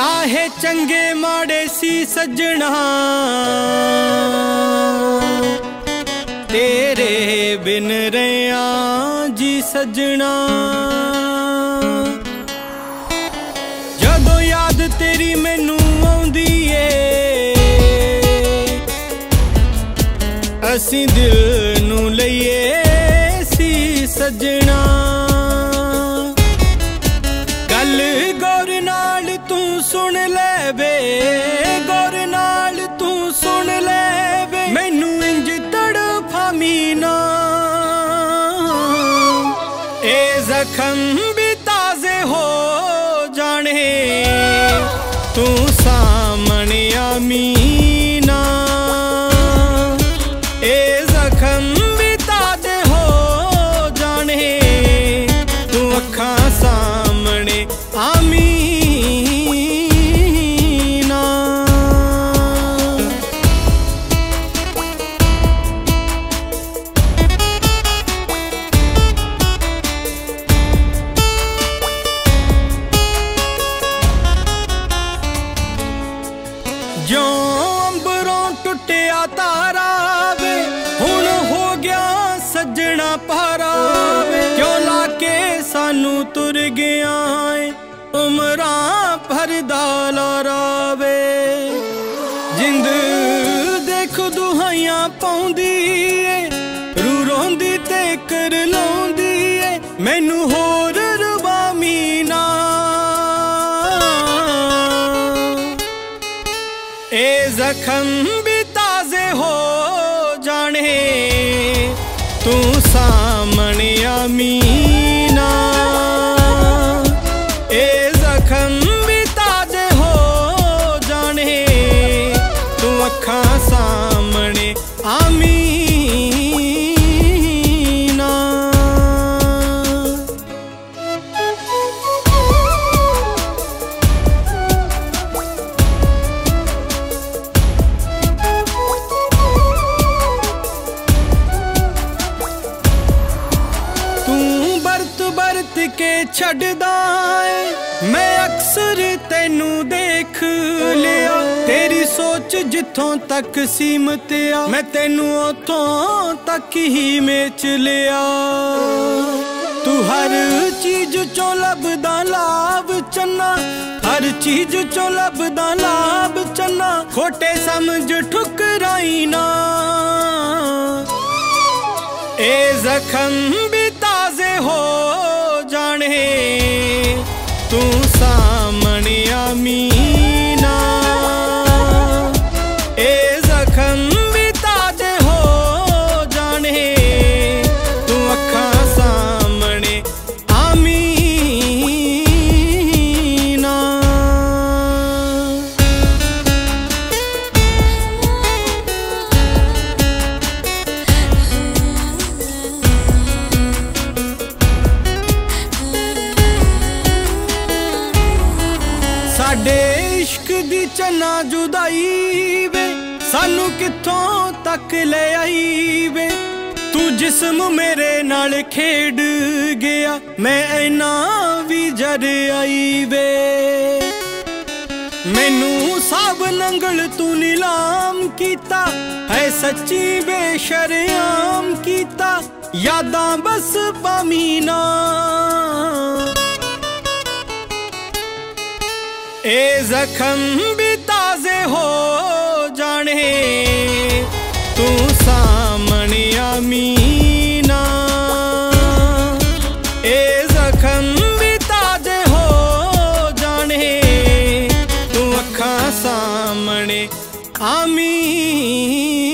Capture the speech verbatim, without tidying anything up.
चाहे चंगे माड़े सी सजना तेरे बिन रहा जी सजना। जदों याद तेरी मैनू आउंदी ए असीं दिल नू लईए सी सजना। गल गौर नाल तू सुन ले वे, गौर नाल तू सुन ले वे, मैनू इंज तड़फामी ना। ए जख्म भी ताजे हो जाने तू सामने आमीना। ए जख्म भी ताजे हो जाने तू अखां सामने आमीना। जो अंबरों टुटिया तारा वे हुण हो गया सजना पारा वे। क्यों लाके सानू तुर गया है उमरां भरदा लारा वे। जिंद देख दुहाइयां पाउंदी ए रू रोंदी ते कर लाउंदी ए मैनू होर रवामी ना। ए जख्म भी ताजे हो जाने तू सामने आमीना। ए जख्म भी ताजे हो जाने तू अखां सामने आमीना। बरत के छड़दा है मैं अक्सर तेनू देख लिया। तेरी सोच जिथों तक सीमत आ मैं तेनू उथों तक ही मेच लिया। तू हर चीज चो लभदा लाभ चन्ना, हर चीज चो लभदा लाभ चन्ना, खोटे समझ ठुकराई ना। ए जख्म भी ताजे हो जाने तू सामने आमीना। ए जख्म भी ताजे हो जाने तू अखां सामने आमीना। साडे इश्क दी चन्ना जुदाई वे सानू किथों तक ले आई वे। तू जिस्म मेरे नाल खेड गया मैं ऐना भी जर आई वे। मैनू सब नंगल तू नीलाम कीता है सच्ची बेशरयाम कीता यादां बस पामीना। ए जख्म भी ताजे हो जाने तू सामने आमीना। ए जख्म भी ताजे हो जाने तू अखां सामने आमीना।